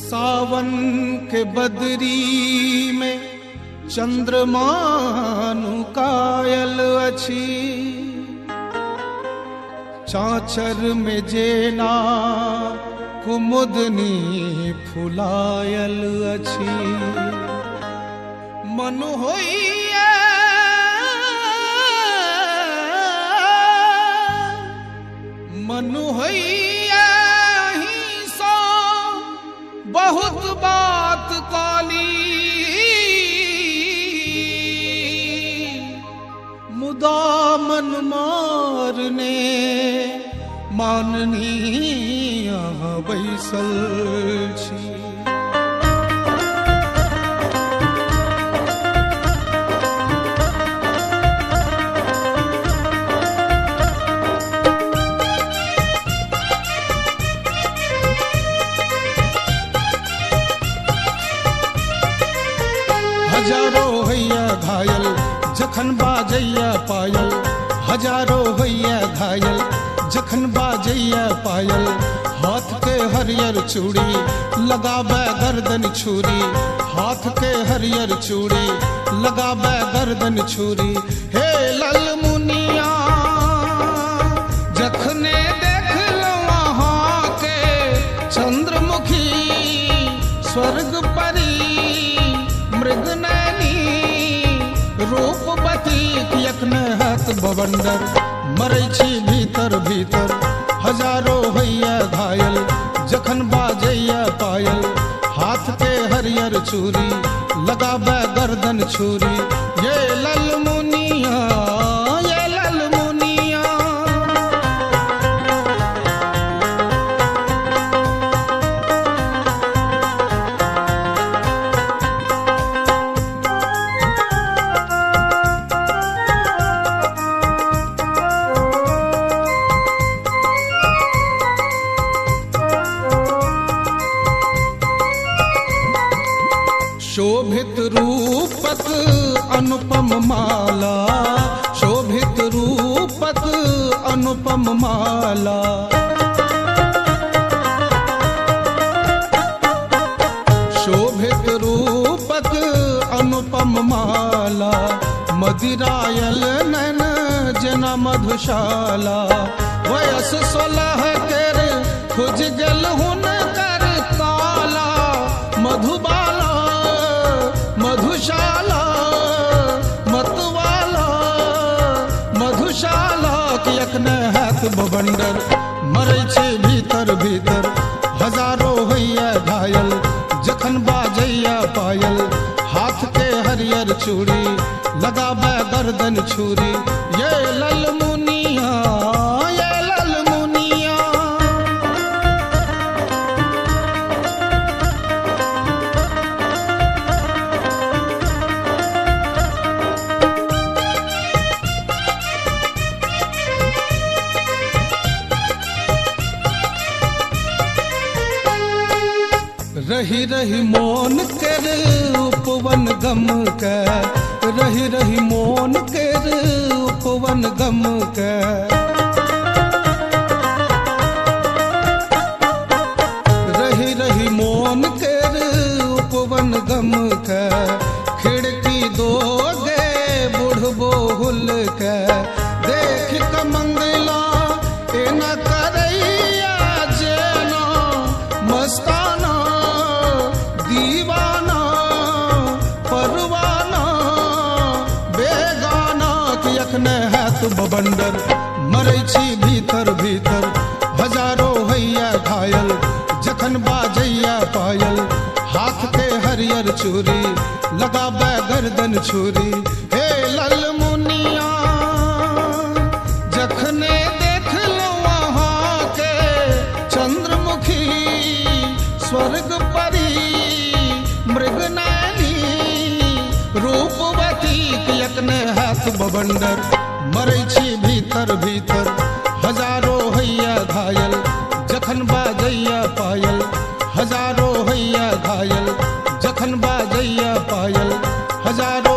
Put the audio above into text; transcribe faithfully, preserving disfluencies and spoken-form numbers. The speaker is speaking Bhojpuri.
सावन के बदरी में चंद्रमानु कायल अछि, चाचर में जेना कुमुदनी फुलायल अछि। मन होइए मन होइए अहीं सो बहुत बात काली, मुदा मन मारने माननी यहाँ बैसल छी। हजारों हैया घायल जखन बाजैया पायल, हजारों हैया घायल जखन बाजैया पायल। हाथ के हरियर चूड़ी लगाबे गर्दन छुरी, हाथ के हरियर चूड़ी लगाबे गर्दन छुरी। हे लल मुनिया जखने देख लो वहाँ के चंद्रमुखी, स्वर्ग परी मृगनयनी रूपवती यखन हाथ बवंडर। मरै छी भीतर भीतर हजारों हैया घायल जखन बाजैया पायल। हाथ के हरियर चूड़ी लगाबे गर्दन छुरी। ये लल मुनिया ये लल मुनिया। शोभित रूपक अनुपम माला, शोभित रूपक अनुपम माला। शोभित रूपक अनुपम माला, मदिरायल नैन जना मधुशाला। वयस सोलह कर खुज गल हुन कर काला, मधुबाला मधुशाला मतवाला मधुशाला के यखने हाथ बवंडर। मरै छै भीतर भीतर हजारों हैया घायल जखन बाजैया पायल। हाथ के हरियर चूड़ी लगाबे गर्दन छुरी। ये लल मुनिया ये लल मुनिया। रही रही मोन कर उपवन गम के, रही रही मोन कर उपवन गम के। रही रही मोन कर उपवन गम के। खिड़की दो गे बुढ़बो हुल के, देख क मंगला एना करैया जेना मस्ताना दीवाना परवाना बेगाना के यखने हाथ बवंडर। मरै छी भीतर भीतर हजारों हैया घायल जखन बाजैया पायल। हाथ के हरियर चूड़ी लगाबे गर्दन छुरी। हे लल मुनिया जखने देख लो वहाँ के चंद्रमुखी, स्वर्ग परी मृगनयनी रूपवती यखने हाथ बवंडर। मरै छी भीतर भीतर हजारों हैया घायल जखन बाजैया पायल। हजारों हैया घायल जखन बाजैया पायल। हजारों